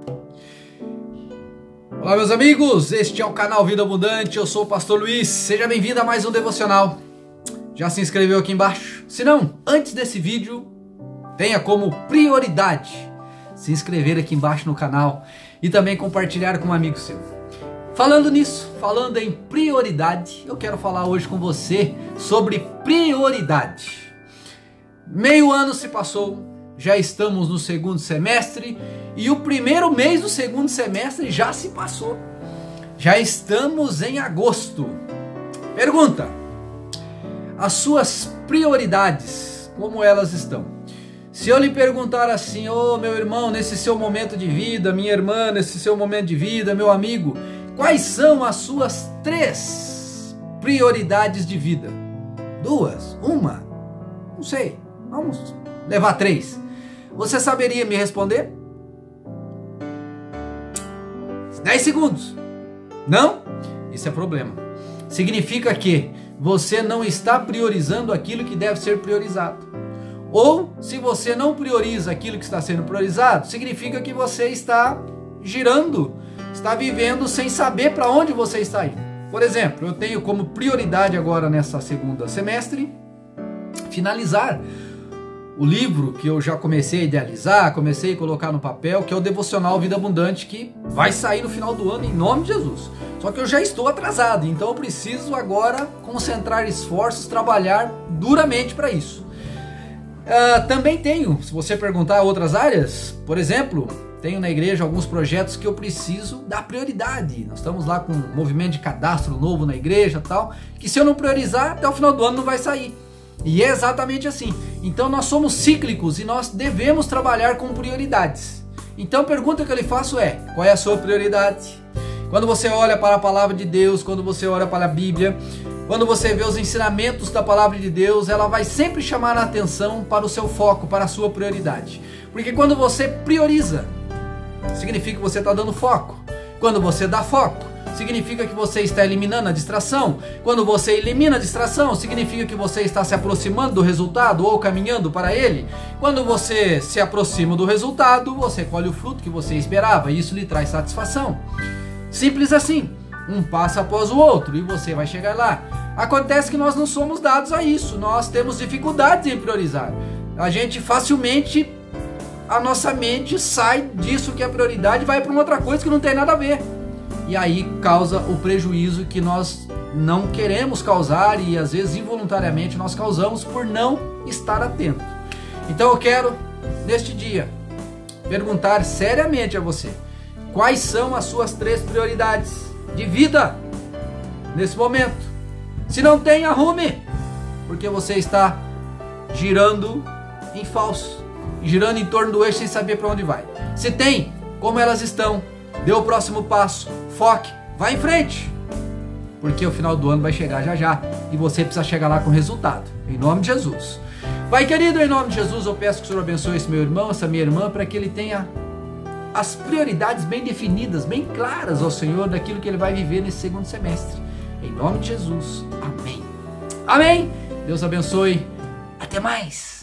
Olá meus amigos, este é o canal Vida Abundante, eu sou o Pastor Luiz, seja bem-vindo a mais um devocional. Já se inscreveu aqui embaixo? Se não, antes desse vídeo, tenha como prioridade se inscrever aqui embaixo no canal e também compartilhar com um amigo seu. Falando nisso, falando em prioridade, eu quero falar hoje com você sobre prioridade. Meio ano se passou, já estamos no segundo semestre e o primeiro mês do segundo semestre já se passou. Já estamos em agosto. Pergunta: as suas prioridades, como elas estão? Se eu lhe perguntar assim, meu irmão, nesse seu momento de vida, minha irmã, nesse seu momento de vida, meu amigo, quais são as suas 3 prioridades de vida? 2? 1? Não sei, vamos levar 3. Você saberia me responder? 10 segundos. Não? Isso é problema. Significa que você não está priorizando aquilo que deve ser priorizado. Ou, se você não prioriza aquilo que está sendo priorizado, significa que você está girando, está vivendo sem saber para onde você está indo. Por exemplo, eu tenho como prioridade agora nessa segunda semestre finalizar o livro que eu já comecei a idealizar, comecei a colocar no papel, que é o Devocional Vida Abundante, que vai sair no final do ano em nome de Jesus. Só que eu já estou atrasado, então eu preciso agora concentrar esforços, trabalhar duramente para isso. Também tenho, se você perguntar outras áreas, por exemplo, tenho na igreja alguns projetos que eu preciso dar prioridade. Nós estamos lá com um movimento de cadastro novo na igreja e tal, que se eu não priorizar, até o final do ano não vai sair. E é exatamente assim. Então nós somos cíclicos e nós devemos trabalhar com prioridades. Então a pergunta que eu lhe faço é: qual é a sua prioridade? Quando você olha para a palavra de Deus, quando você olha para a Bíblia, quando você vê os ensinamentos da palavra de Deus, ela vai sempre chamar a atenção para o seu foco, para a sua prioridade. Porque quando você prioriza, significa que você está dando foco. Quando você dá foco, significa que você está eliminando a distração. Quando você elimina a distração, significa que você está se aproximando do resultado ou caminhando para ele. Quando você se aproxima do resultado, você colhe o fruto que você esperava e isso lhe traz satisfação. Simples assim, um passo após o outro e você vai chegar lá. Acontece que nós não somos dados a isso, nós temos dificuldades em priorizar. A gente facilmente, a nossa mente sai disso que é prioridade e vai para uma outra coisa que não tem nada a ver. E aí causa o prejuízo que nós não queremos causar e às vezes involuntariamente nós causamos por não estar atento. Então eu quero, neste dia, perguntar seriamente a você: quais são as suas 3 prioridades de vida nesse momento? Se não tem, arrume, porque você está girando em falso, girando em torno do eixo sem saber para onde vai. Se tem, como elas estão? Dê o próximo passo, foque, vá em frente, porque o final do ano vai chegar já já e você precisa chegar lá com resultado, em nome de Jesus. Pai querido, em nome de Jesus, eu peço que o Senhor abençoe esse meu irmão, essa minha irmã, para que ele tenha as prioridades bem definidas, bem claras ao Senhor, daquilo que ele vai viver nesse segundo semestre, em nome de Jesus, amém. Amém, Deus abençoe, até mais.